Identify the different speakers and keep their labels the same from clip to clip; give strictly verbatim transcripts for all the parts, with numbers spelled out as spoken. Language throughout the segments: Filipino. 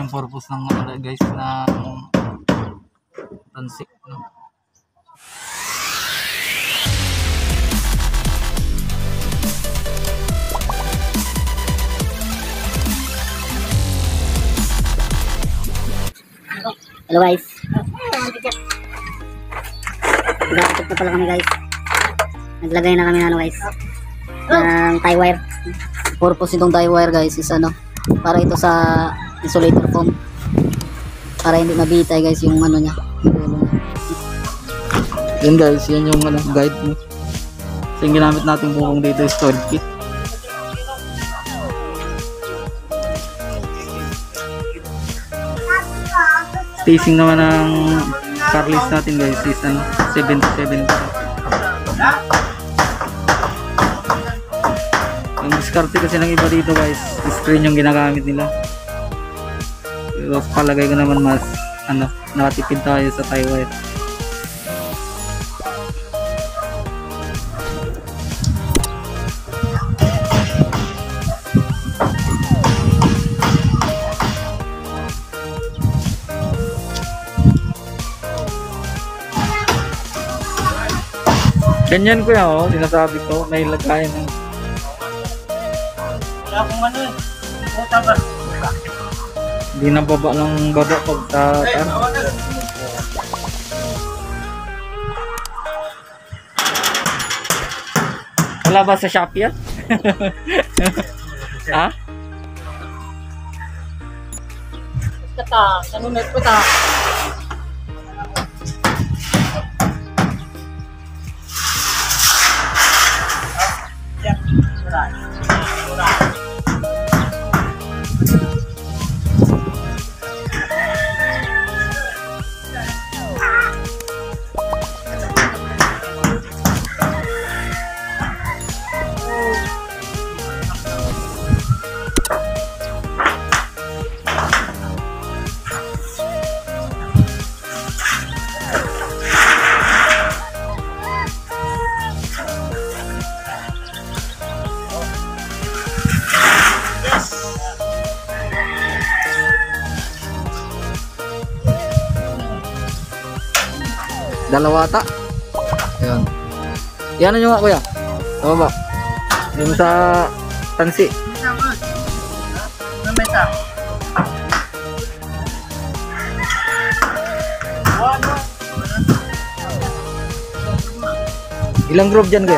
Speaker 1: yung purpose ng ano guys ng tansik, no?
Speaker 2: Hello guys. Nag-aakit na pala kami guys. Naglagay na kami na ano guys ng tie wire. Purpose itong tie wire guys is ano, para ito sa insulator foam, para hindi mabitay guys yung ano niya, yung dulo niya.
Speaker 1: Yan guys, yan yung ano, guide mo. So yung ginamit natin bukong dito is twelve feet. Spacing naman ng carlist natin guys is ano, seventy-seven. Yung diskarte kasi ng iba dito guys, screen yung ginagamit nila. Pero palagay ko naman mas ano, nakatipid tayo sa tie wire. Ganyan kuya, oh, sinasabi ko, may lagayan ng wala akong ano eh, puta ba? Hindi na baba ng baba pag sa tar. Wala ba sa Shopee yan? Ha?
Speaker 2: Kata, sanunod ko ta.
Speaker 1: Dalawa ata. Ayan. Yan nyo nga kuya. Sa baba. Yung sa tansi. Ilang group dyan kuya?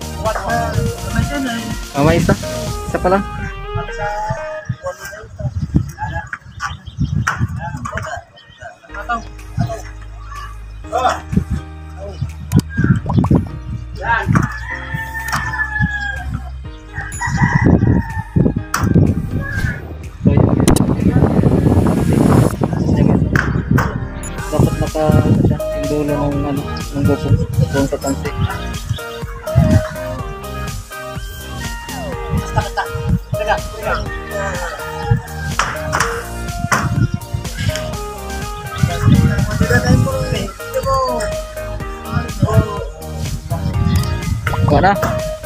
Speaker 1: Ah, may isa. Isa pa lang.
Speaker 2: Yan.
Speaker 1: Dapat naka yung dulo ng ano, ng gopo doon sa tansi.
Speaker 2: Basta Teka, teka.
Speaker 1: Kuha na.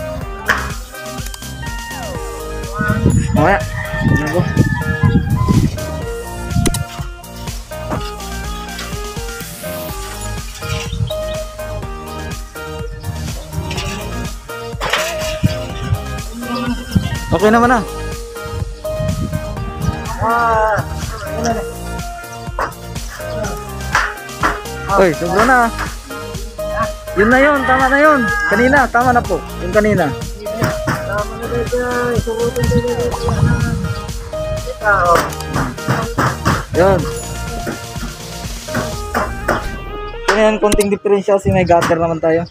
Speaker 1: Kuha. Ano okay naman na.
Speaker 2: Ah,
Speaker 1: Oy, sobra na. Yun na yun, tama na yun. Kanina, tama na po. Yung kanina.
Speaker 2: tama na guys. Subutin din dito. Ikaw.
Speaker 1: Yun. Kaya yan, konting diferensya kasi may gutter naman tayo.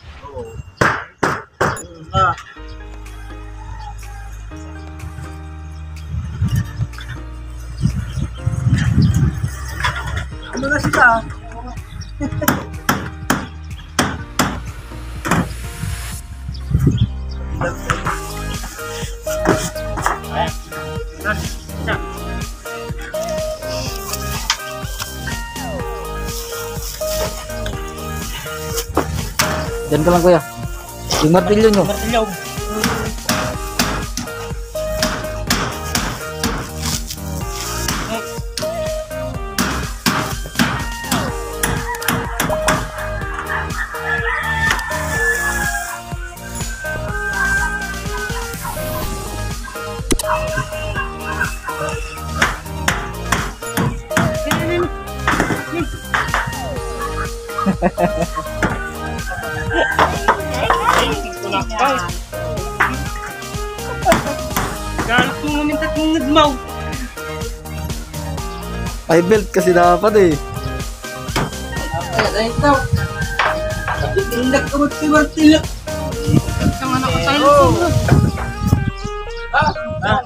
Speaker 2: Ah. Ano na sila?
Speaker 1: Diyan ka lang kuya. Yung martilyo nyo.
Speaker 2: Martilyo.
Speaker 3: Galit mo mamintat mong nagmaw.
Speaker 1: Ay belt kasi dapat eh.
Speaker 3: Ay, ito. Tindak ka ba't si Martilak? Ang anak ka tayo. Ah, ah.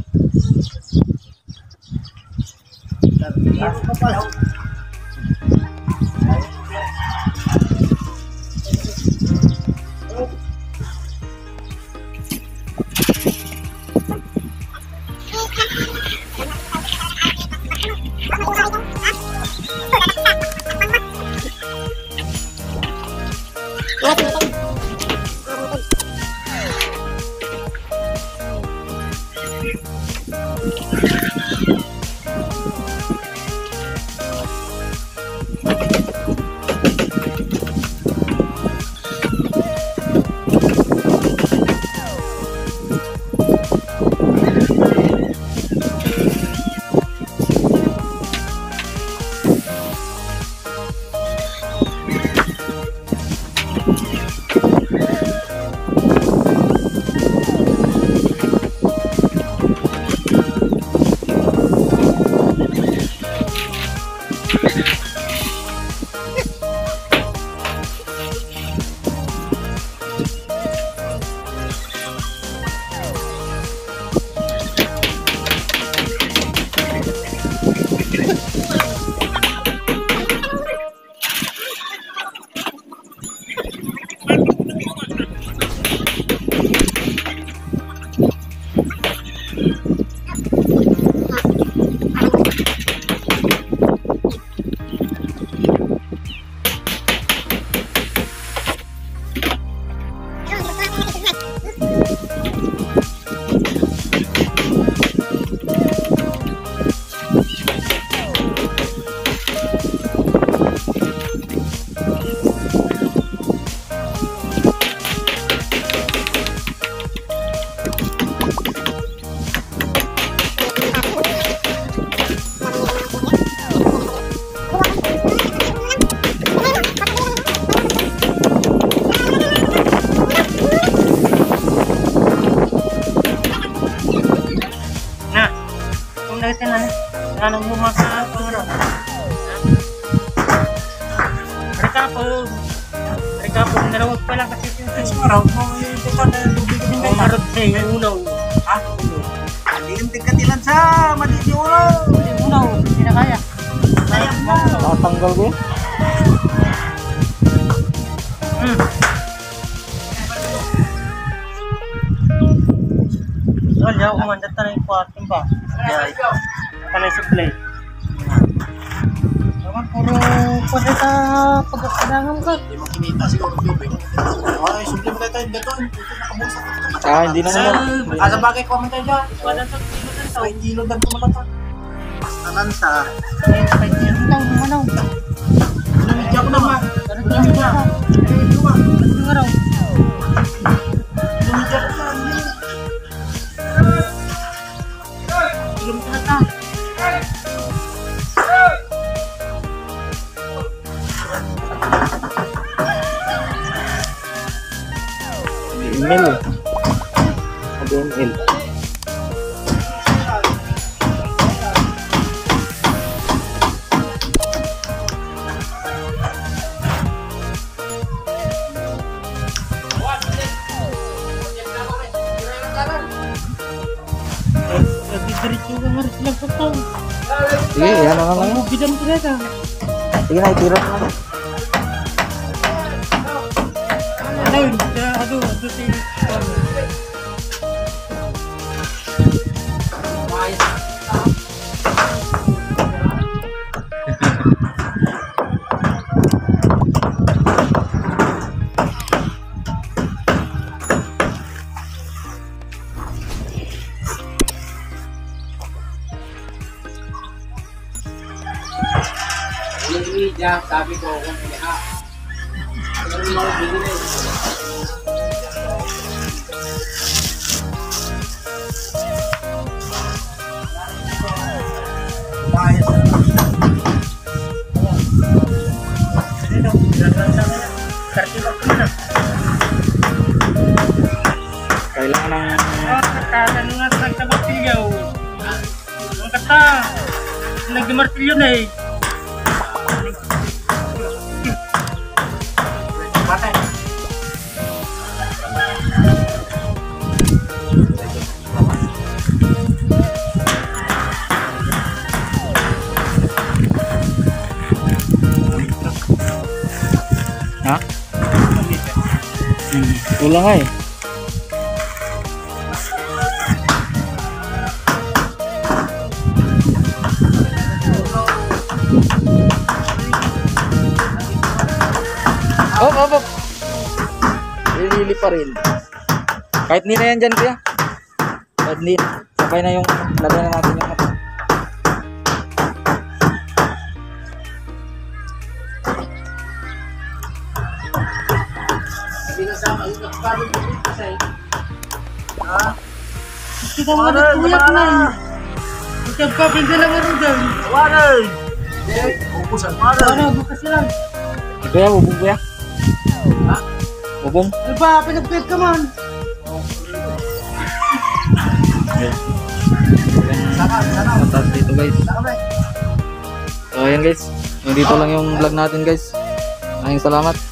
Speaker 3: Anong bumaka po ron? Mereka po, mereka po narawag pa lang kasi yung araw mo yung ito na lubig din kayo. Marot sa yung unaw. Ha? Hindi yung tigkatilan sa madidi unaw. Yung unaw, hindi na kaya. Sayang mo.
Speaker 1: Nakatanggal ko.
Speaker 3: Hmm. Doon, yaw, umandat na yung kwarting ba? Kanay supply. Naman, puro pwede sa pagkakanangan ka.
Speaker 4: Hindi mo kinita siguro tubig. Ay, supply mo tayo dito.
Speaker 1: Ah, hindi na naman.
Speaker 4: Asa bagay ko man tayo dyan.
Speaker 3: Wala sa kilo ng tao.
Speaker 4: Ay, kilo dan kumalata. Tanan sa.
Speaker 3: Eh, kahit kilo ng tao, lumanaw.
Speaker 4: Lumidya ko naman.
Speaker 3: Lumidya. Eh, luma. Lumidya raw.
Speaker 4: Lumidya ko sa.
Speaker 3: Lumidya na ta.
Speaker 1: Email eh. Ada email.
Speaker 3: Diretso ka nga rin lang sa tao.
Speaker 1: Sige, yan na lang.
Speaker 3: Bidan ko na ta.
Speaker 1: Sige na, itira na lang.
Speaker 3: Ano yun? Ado, ado si...
Speaker 4: Lumidya, sabi ko kung niya. Ano yung mga binili? Bayad.
Speaker 1: Kailangan ng
Speaker 3: Ang kata, nagdimartilyo na eh. Patay.
Speaker 1: ha? Hmm. Kulang nga eh. Oh, oh, oh. Lili pa rin. Kahit hindi na yan dyan, kuya. Kahit hindi. Sabay na yung lagay na natin yung ano.
Speaker 4: Hindi na sama. Yung nakapagod ko dito kasi.
Speaker 3: Kita mo na tuyak na eh. Ikagpapin ka lang ano dyan. Waray!
Speaker 4: Ubusan.
Speaker 3: Ano, bukas lang.
Speaker 1: Kuya, bubong kuya. Bubong.
Speaker 3: Ano ba, pinagpit ka man.
Speaker 4: Sana, sana.
Speaker 1: Matas dito guys.
Speaker 4: Sana.
Speaker 1: So ayan guys. Yung dito lang yung vlog natin guys. Maraming salamat.